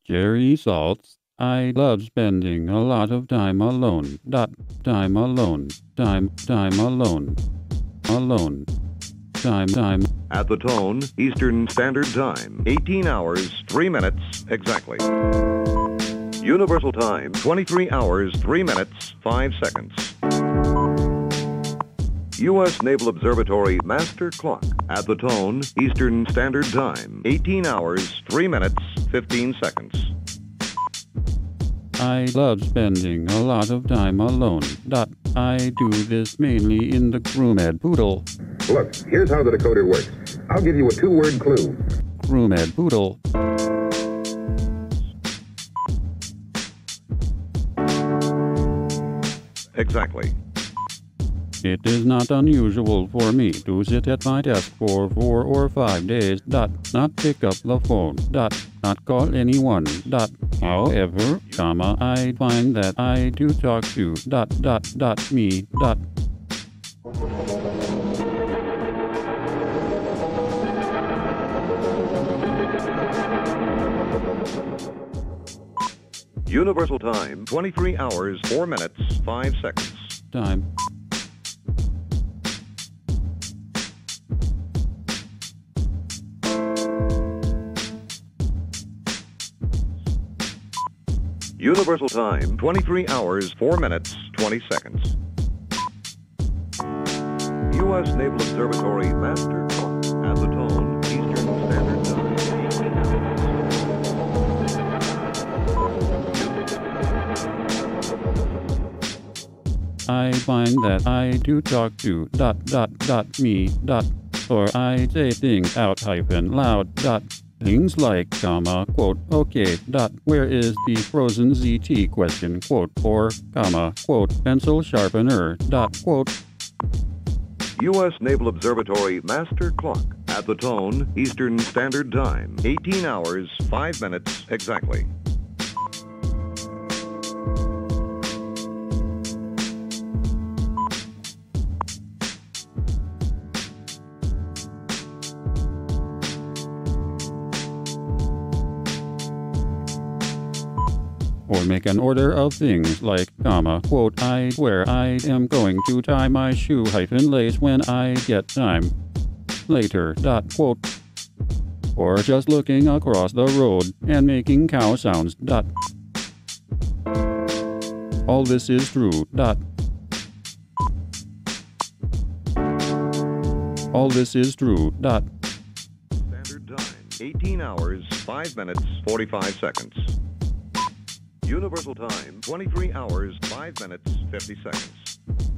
Jerry Saltz. I love spending a lot of time alone. Time alone. Time alone. Alone. Time. At the tone, Eastern Standard Time, 18 hours, 3 minutes exactly. Universal Time, 23 hours, 3 minutes, 5 seconds. U.S. Naval Observatory Master Clock. At the tone, Eastern Standard Time, 18 hours, 3 minutes, 15 seconds. I love spending a lot of time alone. I do this mainly in the groomed poodle. Look, here's how the decoder works. I'll give you a two-word clue. Groomed poodle. Exactly. It is not unusual for me to sit at my desk for 4 or 5 days. Not pick up the phone. Not call anyone. However, I find that I do talk to me. Universal Time, 23 hours, 4 minutes, 5 seconds. Time. Universal Time, 23 hours, 4 minutes, 20 seconds. U.S. Naval Observatory Master Clock. At the tone, Eastern Standard Time, 18 hours. I find that I do talk to me. Or I say things out loud. Things like, quote, okay, where is the frozen ZT question, quote, or, quote, pencil sharpener, quote. U.S. Naval Observatory Master Clock. At the tone, Eastern Standard Time, 18 hours, 5 minutes exactly. Or make an order of things like, quote, I swear I am going to tie my shoe lace when I get time. Later, quote. Or just looking across the road and making cow sounds, All this is true, All this is true, Standard Time, 18 hours, 5 minutes, 45 seconds. Universal Time, 23 hours, 5 minutes, 50 seconds.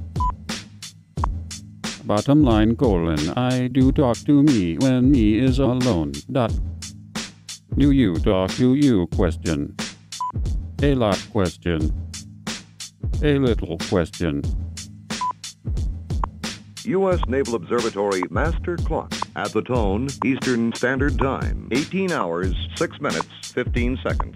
Bottom line, I do talk to me when me is alone, Do you talk to you, question. A lot, question. A little, question. U.S. Naval Observatory Master Clock. At the tone, Eastern Standard Time, 18 hours, 6 minutes, 15 seconds.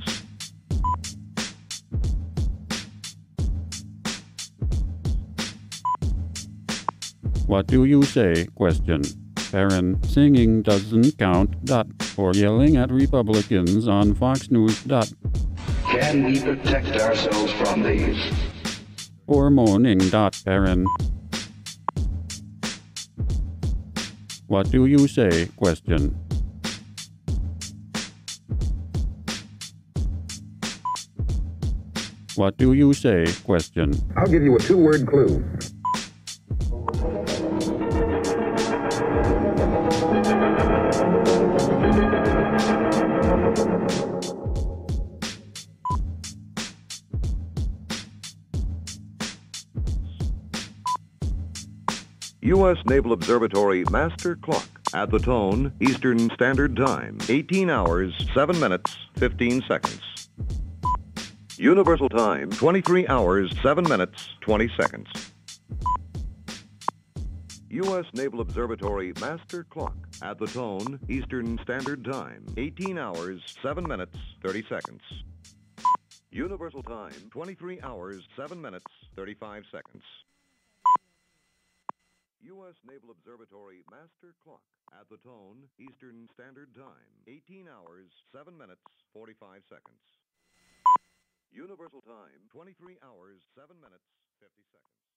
What do you say, question. Baron, singing doesn't count, Or yelling at Republicans on Fox News, Can we protect ourselves from these? Or moaning, Baron. What do you say, question. What do you say, question. I'll give you a two-word clue. U.S. Naval Observatory Master Clock. At the tone, Eastern Standard Time, 18 hours, 7 minutes, 15 seconds. Universal Time, 23 hours, 7 minutes, 20 seconds. U.S. Naval Observatory Master Clock. At the tone, Eastern Standard Time, 18 hours, 7 minutes, 30 seconds. Universal Time, 23 hours, 7 minutes, 35 seconds. U.S. Naval Observatory Master Clock. At the tone, Eastern Standard Time, 18 hours, 7 minutes, 45 seconds. Universal Time, 23 hours, 7 minutes, 50 seconds.